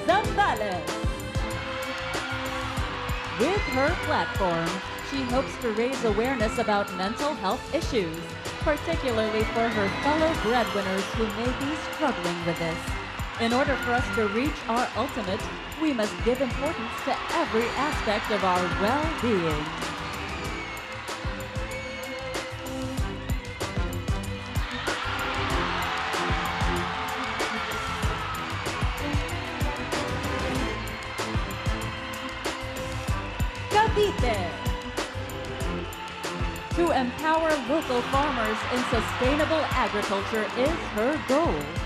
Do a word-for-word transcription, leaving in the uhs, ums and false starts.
Zambales. With her platform, she hopes to raise awareness about mental health issues, particularly for her fellow breadwinners who may be struggling with this. In order for us to reach our ultimate, we must give importance to every aspect of our well-being. Cavite. To empower local farmers in sustainable agriculture is her goal.